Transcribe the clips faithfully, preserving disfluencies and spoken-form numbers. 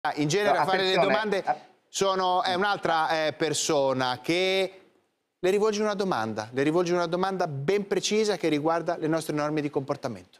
In genere No, a fare le domande sono, è un'altra eh, persona che le rivolge una domanda, le rivolge una domanda ben precisa che riguarda le nostre norme di comportamento.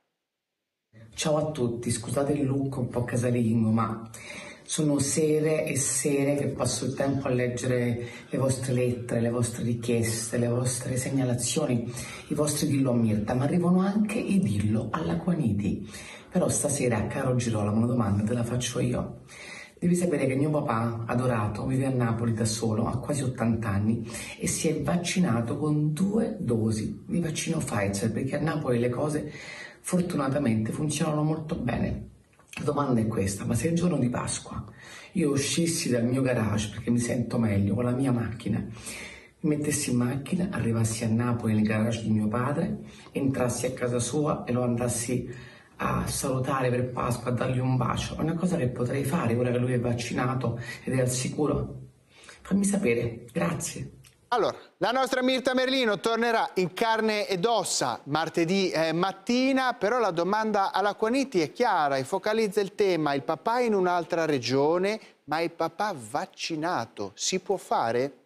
Ciao a tutti, scusate il look un po' casalingo, ma sono sere e sere che passo il tempo a leggere le vostre lettere, le vostre richieste, le vostre segnalazioni, i vostri dillo a Mirta, ma arrivano anche i dillo alla Quaniti. Però stasera, caro Girolamo, una domanda te la faccio io. Devi sapere che mio papà, adorato, vive a Napoli da solo, ha quasi ottanta anni e si è vaccinato con due dosi di vaccino Pfizer, perché a Napoli le cose fortunatamente funzionano molto bene. La domanda è questa: ma se il giorno di Pasqua io uscissi dal mio garage perché mi sento meglio con la mia macchina, mi mettessi in macchina, arrivassi a Napoli nel garage di mio padre, entrassi a casa sua e lo andassi a salutare per Pasqua, a dargli un bacio, è una cosa che potrei fare ora che lui è vaccinato ed è al sicuro? Fammi sapere, grazie. Allora, la nostra Mirta Merlino tornerà in carne ed ossa martedì eh, mattina, però la domanda alla Quaniti è chiara e focalizza il tema: il papà è in un'altra regione, ma il papà vaccinato, si può fare?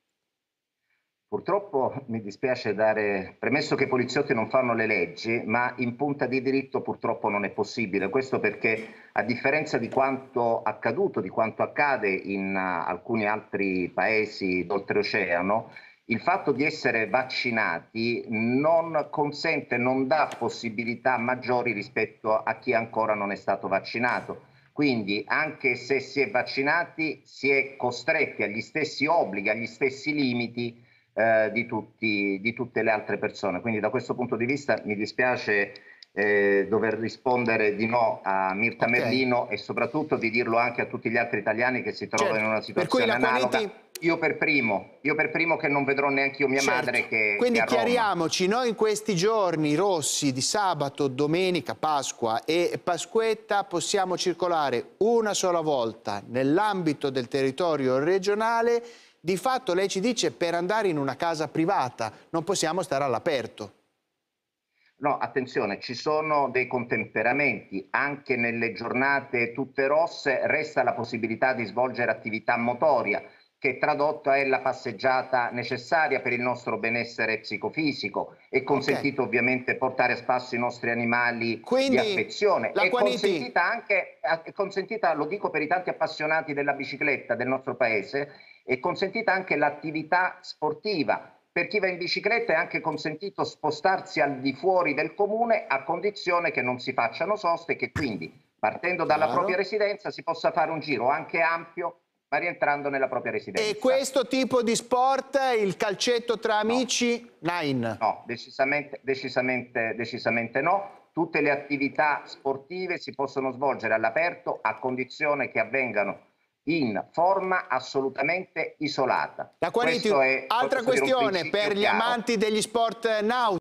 Purtroppo mi dispiace dare, premesso che i poliziotti non fanno le leggi, ma in punta di diritto purtroppo non è possibile. Questo perché, a differenza di quanto accaduto, di quanto accade in uh, alcuni altri paesi d'oltreoceano, il fatto di essere vaccinati non consente, non dà possibilità maggiori rispetto a chi ancora non è stato vaccinato. Quindi anche se si è vaccinati si è costretti agli stessi obblighi, agli stessi limiti Eh, di, tutti, di tutte le altre persone. Quindi da questo punto di vista mi dispiace eh, dover rispondere di no a Mirta Okay. Merlino e soprattutto di dirlo anche a tutti gli altri italiani che si trovano Certo. in una situazione Per cui la analoga. Quaniti... Io per primo, io per primo che non vedrò neanche io mia Certo. madre che, Quindi che a Roma. chiariamoci, noi in questi giorni rossi di sabato, domenica, Pasqua e Pasquetta possiamo circolare una sola volta nell'ambito del territorio regionale. Di fatto lei ci dice per andare in una casa privata, non possiamo stare all'aperto. No, attenzione, ci sono dei contemperamenti, anche nelle giornate tutte rosse resta la possibilità di svolgere attività motoria, che tradotta è la passeggiata necessaria per il nostro benessere psicofisico. È consentito okay. ovviamente portare a spasso i nostri animali Quindi, di affezione. È consentita anche, è consentita, lo dico per i tanti appassionati della bicicletta del nostro paese, è consentita anche l'attività sportiva. Per chi va in bicicletta è anche consentito spostarsi al di fuori del comune a condizione che non si facciano soste e che quindi, partendo dalla Chiaro. propria residenza, si possa fare un giro anche ampio ma rientrando nella propria residenza. E questo tipo di sport, il calcetto tra amici, no. Nine? No, decisamente, decisamente, decisamente no. Tutte le attività sportive si possono svolgere all'aperto a condizione che avvengano in forma assolutamente isolata. La Quaniti, altra questione per gli chiaro. amanti degli sport nautici.